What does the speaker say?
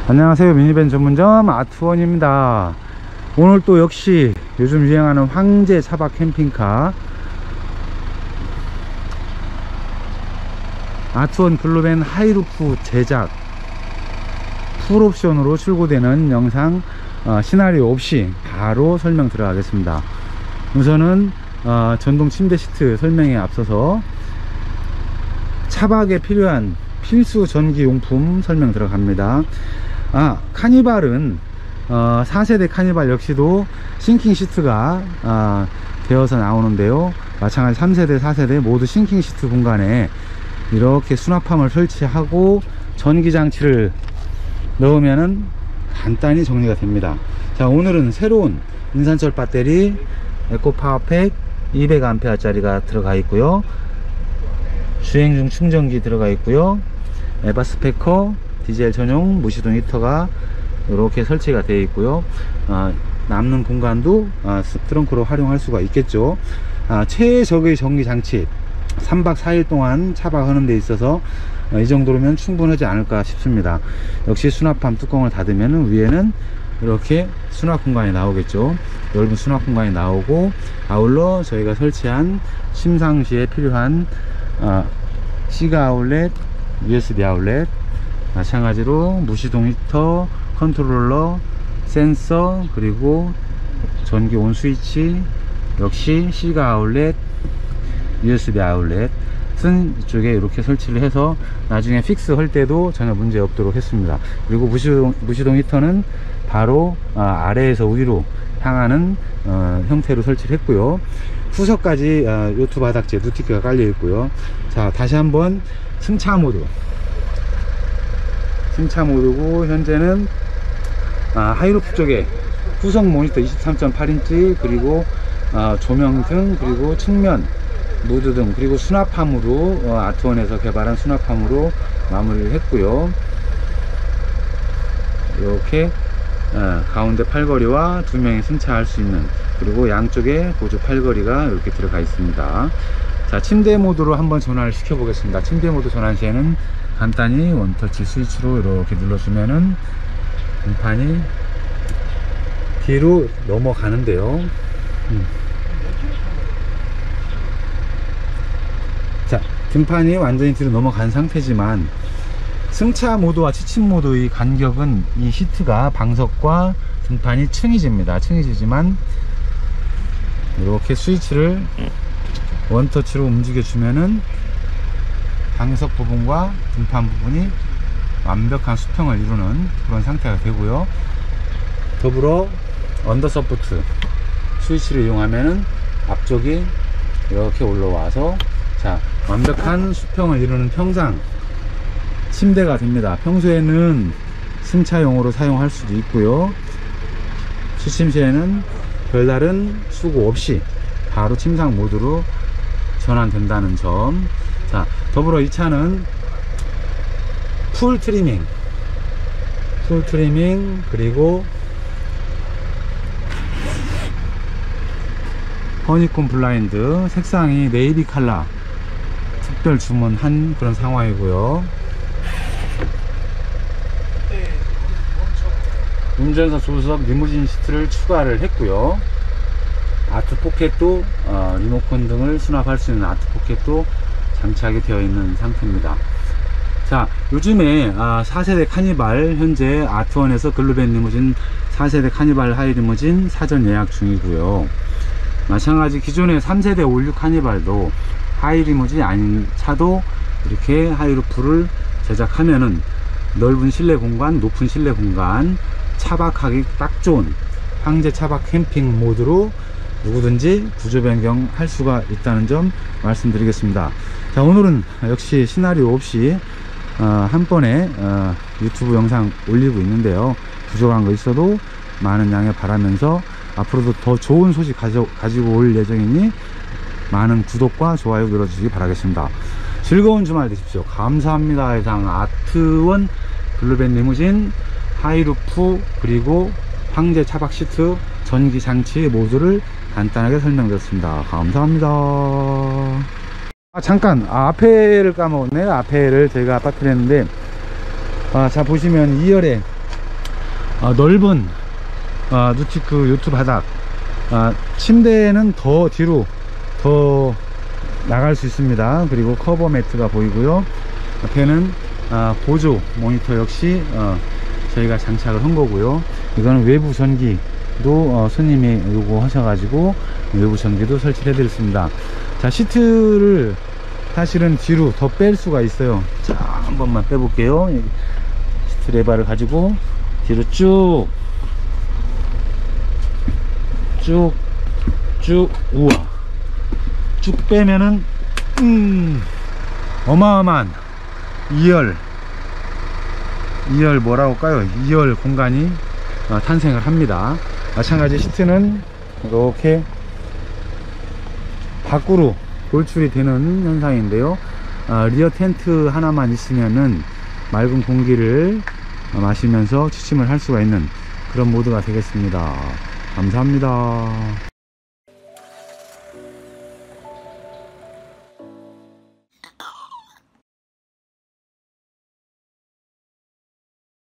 안녕하세요. 미니밴 전문점 아트원입니다. 오늘 또 역시 요즘 유행하는 황제 차박 캠핑카 아트원 글로벤 하이루프 제작 풀옵션으로 출고되는 영상 시나리오 없이 바로 설명 들어가겠습니다. 우선은 전동 침대 시트 설명에 앞서서 차박에 필요한 필수 전기용품 설명 들어갑니다. 카니발은 4세대 카니발 역시도 싱킹 시트가 되어서 나오는데요, 마찬가지 3세대 4세대 모두 싱킹 시트 공간에 이렇게 수납함을 설치하고 전기장치를 넣으면은 간단히 정리가 됩니다. 자, 오늘은 새로운 인산철 배터리 에코파워팩 200A 짜리가 들어가 있고요, 주행중 충전기 들어가 있고요, 에바 스피커 디젤 전용 무시동 히터가 이렇게 설치가 되어 있고요. 남는 공간도 트렁크로 활용할 수가 있겠죠. 최적의 전기장치 3박 4일 동안 차박하는 데 있어서 이 정도면 충분하지 않을까 싶습니다. 역시 수납함 뚜껑을 닫으면 위에는 이렇게 수납 공간이 나오겠죠. 넓은 수납 공간이 나오고, 아울러 저희가 설치한 심상시에 필요한 시가 아울렛, USB 아울렛, 마찬가지로 무시동 히터, 컨트롤러, 센서, 그리고 전기 온 스위치, 역시 시가 아울렛, USB 아울렛은 이쪽에 이렇게 설치를 해서 나중에 픽스 할 때도 전혀 문제 없도록 했습니다. 그리고 무시동 히터는 바로 아래에서 위로 향하는 형태로 설치를 했고요. 후석까지 요트 바닥재 누티크가 깔려 있고요. 자, 다시 한번 승차 모드고, 현재는 하이루프 쪽에 후석 모니터 23.8인치, 그리고 조명등, 그리고 측면 무드등, 그리고 수납함으로 아트원에서 개발한 수납함으로 마무리를 했고요. 이렇게 가운데 팔걸이와 2명이 승차할 수 있는, 그리고 양쪽에 보조 팔걸이가 이렇게 들어가 있습니다. 자, 침대 모드로 한번 전환을 시켜 보겠습니다. 침대 모드 전환 시에는 간단히 원터치 스위치로 이렇게 눌러주면은 등판이 뒤로 넘어가는데요. 자, 등판이 완전히 뒤로 넘어간 상태지만 승차 모드와 취침 모드의 간격은 이 시트가 방석과 등판이 층이지만 이렇게 스위치를 원터치로 움직여 주면은 방석 부분과 등판 부분이 완벽한 수평을 이루는 그런 상태가 되고요. 더불어 언더서포트 스위치를 이용하면은 앞쪽이 이렇게 올라와서, 자, 완벽한 수평을 이루는 평상 침대가 됩니다. 평소에는 승차용으로 사용할 수도 있고요, 취침 시에는 별다른 수고 없이 바로 침상 모드로 전환된다는 점. 자, 더불어 이 차는 풀 트리밍, 그리고 허니콤 블라인드, 색상이 네이비 컬러 특별 주문한 그런 상황이고요. 운전석 조수석 리무진 시트를 추가를 했고요. 아트 포켓도 리모컨 등을 수납할 수 있는 아트 포켓도 장착이 되어 있는 상태입니다. 자, 요즘에 4세대 카니발 현재 아트원에서 글로벤 리무진 4세대 카니발 하이 리무진 사전 예약 중이고요. 마찬가지 기존의 3세대 올류 카니발도 하이 리무진이 아닌 차도 이렇게 하이루프를 제작하면은 넓은 실내 공간, 높은 실내 공간, 차박하기 딱 좋은 황제 차박 캠핑 모드로 누구든지 구조 변경 할 수가 있다는 점 말씀드리겠습니다. 자, 오늘은 역시 시나리오 없이 한 번에 유튜브 영상 올리고 있는데요, 부족한 거 있어도 많은 양해 바라면서 앞으로도 더 좋은 소식 가지고 올 예정이니 많은 구독과 좋아요 눌러주시기 바라겠습니다. 즐거운 주말 되십시오. 감사합니다. 이상 아트원 글로벤 리무진 하이루프 그리고 황제 차박 시트 전기 장치 모두를 간단하게 설명드렸습니다. 감사합니다. 잠깐 앞에를 까먹었네요. 앞에를 제가 빠뜨렸는데 자, 보시면 2열에 넓은 누티크 요트 바닥. 침대는 더 뒤로 더 나갈 수 있습니다. 그리고 커버 매트가 보이고요. 옆에는 보조 모니터 역시 저희가 장착을 한 거고요. 이거는 외부 전기도 손님이 요구 하셔가지고 외부 전기도 설치를 해드렸습니다. 자, 시트를 사실은 뒤로 더 뺄 수가 있어요. 자, 한 번만 빼볼게요. 여기 시트 레버를 가지고 뒤로 쭉 우와, 쭉 빼면은 어마어마한 2열 뭐라고 할까요? 2열 공간이 탄생을 합니다. 마찬가지 시트는 이렇게 밖으로 돌출이 되는 현상인데요. 리어 텐트 하나만 있으면은 맑은 공기를 마시면서 취침을 할 수가 있는 그런 모드가 되겠습니다. 감사합니다.